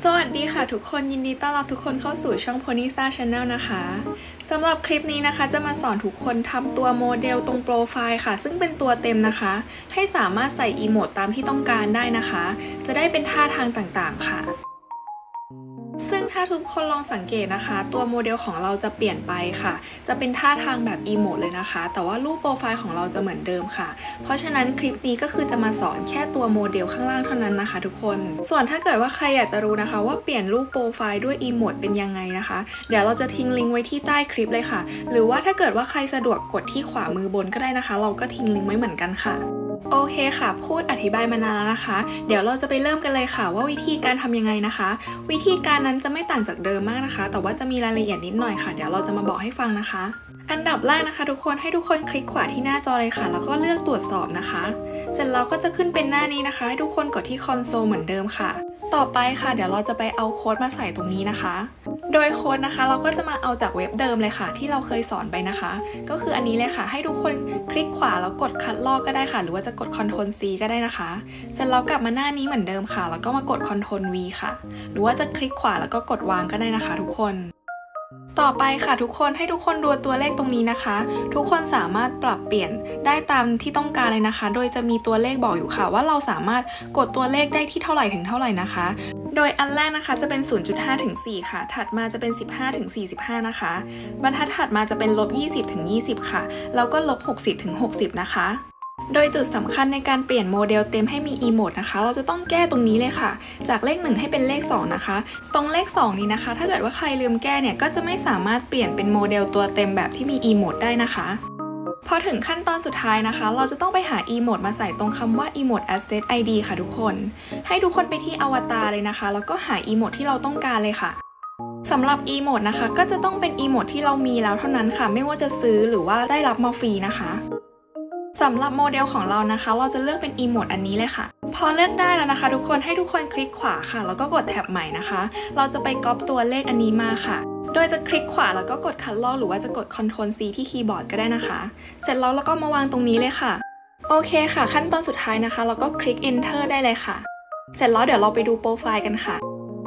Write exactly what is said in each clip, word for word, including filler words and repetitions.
สวัสดีค่ะทุกคนยินดีต้อนรับทุกคนเข้าสู่ช่อง Ponysa Channel นะคะสำหรับคลิปนี้นะคะจะมาสอนทุกคนทำตัวโมเดลตรงโปรไฟล์ค่ะซึ่งเป็นตัวเต็มนะคะให้สามารถใส่อีโมดตามที่ต้องการได้นะคะจะได้เป็นท่าทางต่างๆค่ะซึ่งถ้าทุกคนลองสังเกตนะคะตัวโมเดลของเราจะเปลี่ยนไปค่ะจะเป็นท่าทางแบบอีโมดเลยนะคะแต่ว่ารูปโปรไฟล์ของเราจะเหมือนเดิมค่ะเพราะฉะนั้นคลิปนี้ก็คือจะมาสอนแค่ตัวโมเดลข้างล่างเท่านั้นนะคะทุกคนส่วนถ้าเกิดว่าใครอยากจะรู้นะคะว่าเปลี่ยนรูปโปรไฟล์ด้วยอีโมดเป็นยังไงนะคะเดี๋ยวเราจะทิ้งลิงก์ไว้ที่ใต้คลิปเลยค่ะหรือว่าถ้าเกิดว่าใครสะดวกกดที่ขวามือบนก็ได้นะคะเราก็ทิ้งลิงก์ไว้เหมือนกันค่ะโอเคค่ะพูดอธิบายมานานแล้วนะคะเดี๋ยวเราจะไปเริ่มกันเลยค่ะว่าวิธีการทำยังไงนะคะวิธีการนั้นจะไม่ต่างจากเดิมมากนะคะแต่ว่าจะมีรายละเอียดนิดหน่อยค่ะเดี๋ยวเราจะมาบอกให้ฟังนะคะอันดับแรกนะคะทุกคนให้ทุกคนคลิกขวาที่หน้าจอเลยค่ะแล้วก็เลือกตรวจสอบนะคะเสร็จแล้วก็จะขึ้นเป็นหน้านี้นะคะให้ทุกคนกดที่คอนโซลเหมือนเดิมค่ะต่อไปค่ะเดี๋ยวเราจะไปเอาโค้ดมาใส่ตรงนี้นะคะโดยโค้ดนะคะเราก็จะมาเอาจากเว็บเดิมเลยค่ะที่เราเคยสอนไปนะคะก็คืออันนี้เลยค่ะให้ทุกคนคลิกขวาแล้วกดคัดลอกก็ได้ค่ะหรือว่าจะกด คอนโทรล ซี ก็ได้นะคะเสร็จแล้วกลับมาหน้านี้เหมือนเดิมค่ะแล้วก็มากด คอนโทรล วี ค่ะหรือว่าจะคลิกขวาแล้วก็กดวางก็ได้นะคะทุกคนต่อไปค่ะทุกคนให้ทุกคนดูตัวเลขตรงนี้นะคะทุกคนสามารถปรับเปลี่ยนได้ตามที่ต้องการเลยนะคะโดยจะมีตัวเลขบอกอยู่ค่ะว่าเราสามารถกดตัวเลขได้ที่เท่าไหร่ถึงเท่าไหร่นะคะโดยอันแรกนะคะจะเป็น ศูนย์จุดห้า ถึง สี่ ค่ะถัดมาจะเป็น สิบห้า ถึง สี่สิบห้า นะคะบรรทัดถัดมาจะเป็น ลบ ยี่สิบ ถึง ยี่สิบ ค่ะแล้วก็ ลบ หกสิบ ถึง หกสิบ นะคะโดยจุดสำคัญในการเปลี่ยนโมเดลเต็มให้มีอีโมดนะคะเราจะต้องแก้ตรงนี้เลยค่ะจากเลขหนึ่งให้เป็นเลขสองนะคะตรงเลขสองนี้นะคะถ้าเกิดว่าใครลืมแก้เนี่ยก็จะไม่สามารถเปลี่ยนเป็นโมเดลตัวเต็มแบบที่มีอีโมดได้นะคะพอถึงขั้นตอนสุดท้ายนะคะเราจะต้องไปหาอีโมดมาใส่ตรงคำว่า Emote Asset ไอ ดี ค่ะทุกคนให้ทุกคนไปที่อวตารเลยนะคะแล้วก็หาอีโมดที่เราต้องการเลยค่ะสำหรับอีโมดนะคะก็จะต้องเป็นอีโมดที่เรามีแล้วเท่านั้นค่ะไม่ว่าจะซื้อหรือว่าได้รับมาฟรีนะคะสำหรับโมเดลของเรานะคะเราจะเลือกเป็นอีโมดอันนี้เลยค่ะพอเลือกได้แล้วนะคะทุกคนให้ทุกคนคลิกขวาค่ะแล้วก็กดแท็บใหม่นะคะเราจะไปก๊อปตัวเลขอันนี้มาค่ะโดยจะคลิกขวาแล้วก็กดคัดลอกหรือว่าจะกด คอนโทรล ซี ที่คีย์บอร์ดก็ได้นะคะเสร็จแล้วเราก็มาวางตรงนี้เลยค่ะโอเคค่ะขั้นตอนสุดท้ายนะคะเราก็คลิก Enter ได้เลยค่ะเสร็จแล้วเดี๋ยวเราไปดูโปรไฟล์กันค่ะ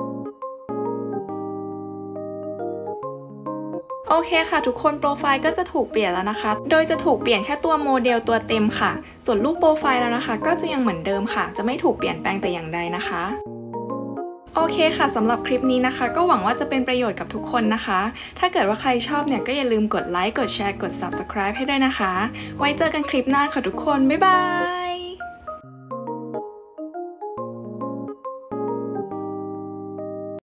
โอเคค่ะทุกคนโปรไฟล์ก็จะถูกเปลี่ยนแล้วนะคะโดยจะถูกเปลี่ยนแค่ตัวโมเดลตัวเต็มค่ะส่วนรูปโปรไฟล์แล้วนะคะก็จะยังเหมือนเดิมค่ะจะไม่ถูกเปลี่ยนแปลงแต่อย่างใดนะคะโอเคค่ะสำหรับคลิปนี้นะคะก็หวังว่าจะเป็นประโยชน์กับทุกคนนะคะถ้าเกิดว่าใครชอบเนี่ยก็อย่าลืมกดไลค์กดแชร์กด ซับสไครบ์ ให้ด้วยนะคะไว้เจอกันคลิปหน้าค่ะทุกคนบ๊ายบาย